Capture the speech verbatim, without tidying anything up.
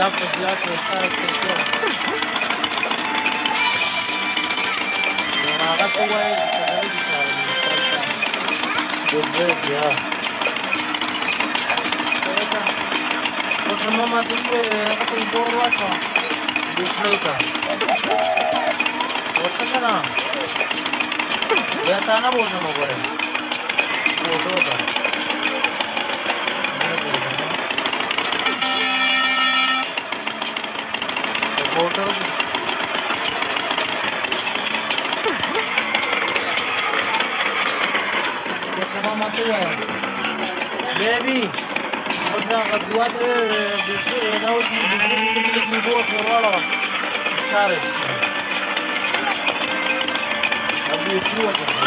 زیات په زیات وسایل کې هغه ته وایي چې بیا اوس نو ما ته هغه ته ور واچو ډیسپلی ته ورته کنه بیا تا نه بوزم وګوره فوټو ته فوټو ما ته وایي بیبي اوسه غوډه د دې نو چې د دې د مو ورواړه ساره ابي څه وکړه